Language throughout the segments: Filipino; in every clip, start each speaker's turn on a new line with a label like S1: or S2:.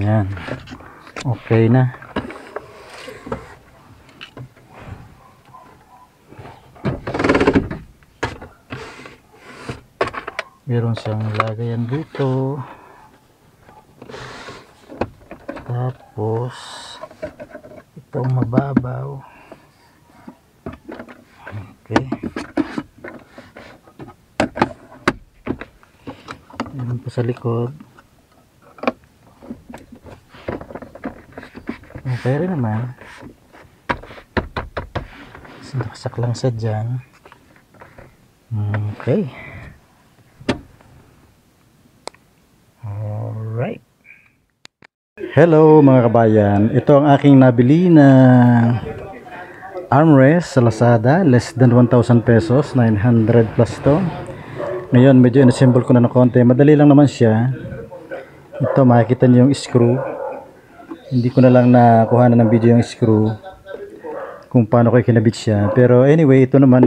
S1: Yan. Okay na. Meron siyang lagayan dito. Tapos itong mababaw. Okay. Meron pa sa likod. Okay rin naman. Sinaksak lang sa dyan. Okay. Alright. Hello mga kabayan. Ito ang aking nabili na armrest sa Lazada. Less than 1,000 pesos. 900 plus to. Ngayon medyo inassemble ko na ng konti. Madali lang naman siya. Ito makikita niyo yung screw. Hindi ko na lang nakuha ng video yung screw kung paano ko kinabit siya. Pero anyway, ito naman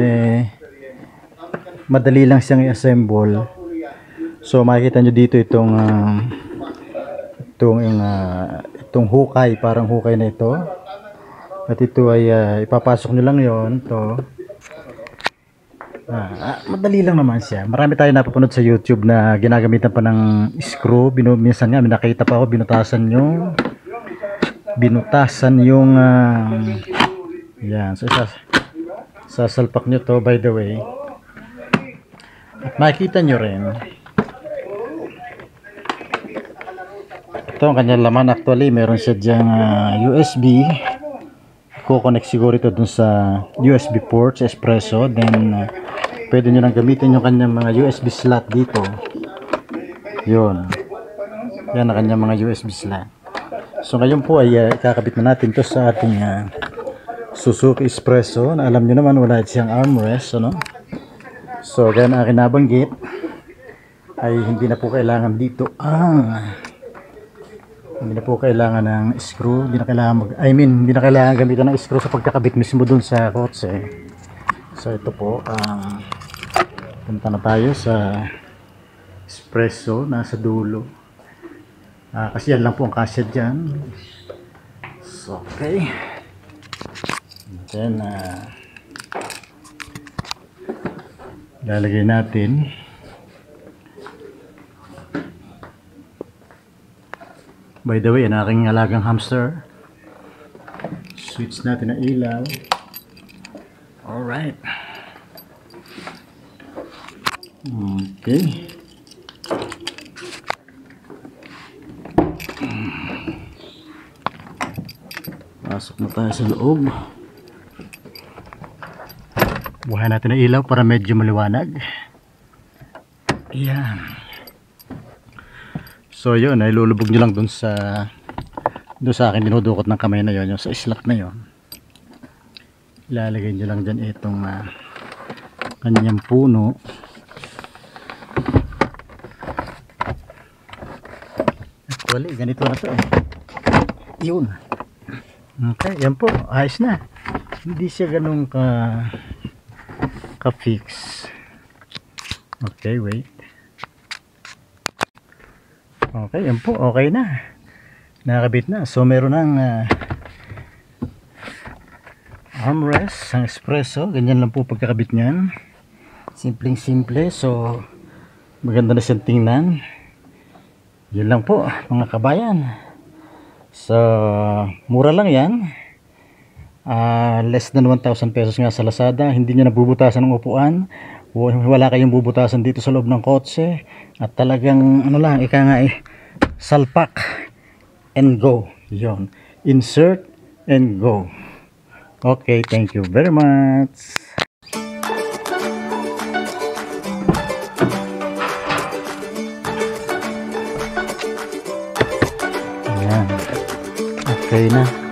S1: madali lang siyang i-assemble. So makikita nyo dito itong hukay, parang hukay na ito. At ito ay ipapasok nyo lang yon to. Madali lang naman siya. Marami tayo napapanood sa YouTube na ginagamitan pa ng screw. Minsan nga nakita pa ako binutasan yung yan. So sasalpak nyo to, by the way. At makikita nyo rin ito ang kanyang laman. Actually meron siya dyang USB. Kukonect siguro ito dun sa USB port sa espresso. Then pwede nyo nang gamitin yung kanyang mga USB slot dito. Yun, yan ang kanyang mga USB slot. So ngayon po ay ikakabit na natin to sa ating Suzuki Espresso na alam nyo naman wala siyang armrest, ano? So gaya na aking nabanggit ay hindi na po kailangan dito hindi na po kailangan ng screw, hindi na kailangan gamitan ng screw sa pagkakabit mismo dun sa kotse. So ito po punta na tayo sa espresso, nasa dulo. Kasi yan lang po ang kasya dyan. So, okay. And then lalagay natin by the way ang aking alagang hamster. Switch natin ang ilaw. Alright. Okay. Pasok na tayo sa loob. Buhayin natin ang ilaw para medyo maliwanag. Ayan. So yun, ay lulubog nyo lang dun sa akin dinudukot ng kamay na yun, yung sa slot na yun. Ilalagay nyo lang dyan itong kanyang puno. Actually, ganito na to Yun. Okay, yan po, ayos na. Hindi siya ganun ka-fix. Okay, wait. Okay, yan po, okay na. Nakakabit na. So meron ng armrest, ang espresso. Ganyan lang po pagkakabit niyan. Simpleng simple. So maganda na siyang tingnan. Yun lang po mga kabayan. So mura lang yan. Less than 1,000 pesos nga sa Lazada. Hindi nyo nabubutasan ng upuan. Wala kayong bubutasan dito sa loob ng kotse. At talagang ano lang, ika nga salpak and go. Yon. Insert and go. Okay, thank you very much. Ayan. Okay na.